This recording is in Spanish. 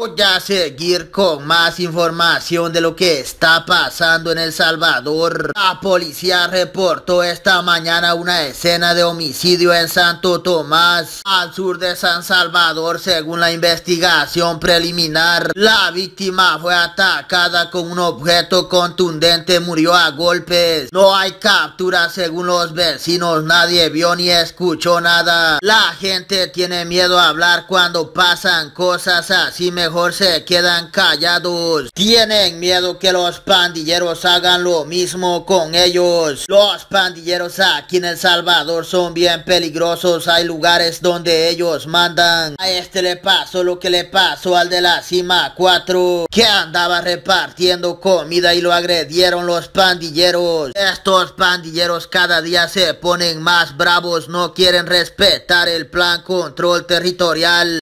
Voy a seguir con más información de lo que está pasando en El Salvador. La policía reportó esta mañana una escena de homicidio en Santo Tomás, al sur de San Salvador. Según la investigación preliminar, la víctima fue atacada con un objeto contundente, murió a golpes. No hay captura según los vecinos, nadie vio ni escuchó nada. La gente tiene miedo a hablar cuando pasan cosas así, mejor se quedan callados. Tienen miedo que los pandilleros hagan lo mismo con ellos. Los pandilleros aquí en El Salvador son bien peligrosos. Hay lugares donde ellos mandan. A este le pasó lo que le pasó al de la Cima 4, que andaba repartiendo comida y lo agredieron los pandilleros. Estos pandilleros cada día se ponen más bravos, no quieren respetar el plan control territorial.